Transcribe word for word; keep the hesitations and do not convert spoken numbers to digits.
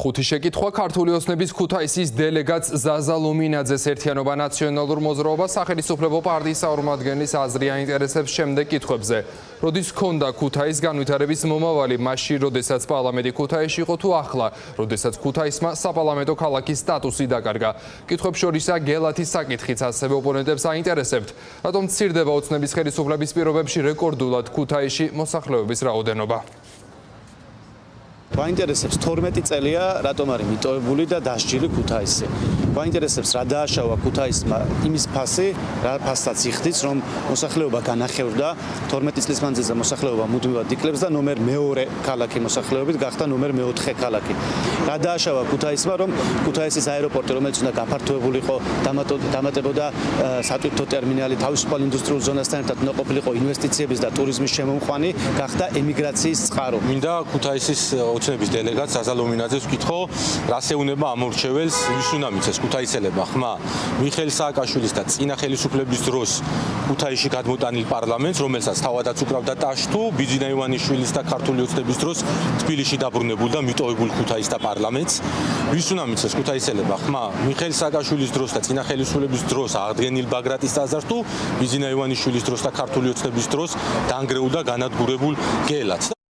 ხუთი შეკითხვა ქართული ოცნების ქუთაისის დელეგატს ზაზა ლუმინაძეს ერთიანობა ნაციონალურ მოძრაობას სახელმწიფო პარტიის წარმომადგენლის აზრი აინტერესებს შემდეგ კითხვებზე. როდის ჰქონდა ქუთაის განვითარების მომავალი, მაშინ როდესაც პარლამენტი ქუთაისში იყო თუ ახლა, როდესაც ქუთაისმა საპარლამენტო ქალაქის სტატუსი დაკარგა. კითხვებს შორისაა გელათის საკითხიც, ასევე ოპონენტებს აინტერესებთ, რატომ მცირდება ოცნების ხელისუფლების პირობებში რეკორდულად ქუთაისში მოსახლეობის რაოდენობა. Გვაინტერესებს თორმეტი წელია რატომ არის მიტოვებული და დასჯილი ქუთაისზე. Გვაინტერესებს რა დააშავა ქუთაისმა იმის ფასი, რა ფასსაც იხდის, რომ მოსახლეობა განახევრდა თორმეტი წლის მანძილზე მოსახლეობა მუდმივად იკლებს და ნომერ მეორე ქალაქი მოსახლეობით გახდა ნომერ მეოთხე ქალაქი. რა დააშავა ქუთაისმა, რომ ქუთაისის აეროპორტი, რომელიც უნდა გაფართოებულიყო, დამატებოდა სატვირთო ტერმინალი, თავისუფალ ინდუსტრიულ ზონასთან ერთად უნდა ყოფილიყო ინვესტიციების და ტურიზმის შემომყვანი, გახდა ემიგრაციის წყარო. მინდა ქუთაისის ოცნების დელეგატს ზაზა ლუმინაძეს ვკითხო, რას ეუნება ამორჩეველს, ვის უნდა მიცეს ქუთაისელებმა ხმა მიხეილ სააკაშვილის და წინა ხელისუფლების დროს ქუთაისში გადმოტანილ პარლამენტს, რომელსაც თავადაც უკრავდა ტაშთუ, ბიძინა ივანიშვილის და ქართული ოცნების დროს თბილისში დაბრუნებულ და მიტოვებულ ქუთაის და პარლამენტს, ვის უნდა მიცეს ქუთაისელებმა ხმა მიხეილ სააკაშვილის დროს და წინა ხელისუფლების დროს აღდგენილ ბაგრატის ტაძარს თუ ბიძინა ივანიშვილის დროს და ქართული ოცნების დროს დანგრეულ და განადგურებულ გელათს.